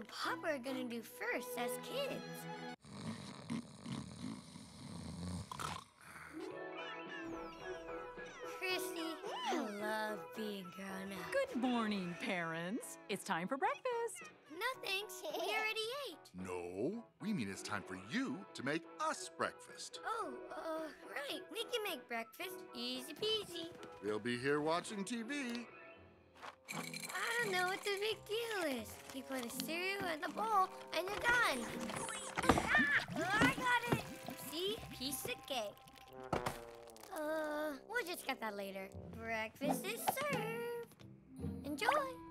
and Papa are gonna do first as kids? Chrissy, I love being grown up. Good morning, parents. It's time for breakfast. No thanks, we already ate. No, we mean it's time for you to make us breakfast. Oh, right. We can make breakfast. Easy peasy. We'll be here watching TV. I don't know what the big deal is. You put a cereal in the bowl and you're done. I got it. See? Piece of cake. We'll just get that later. Breakfast is served. Enjoy.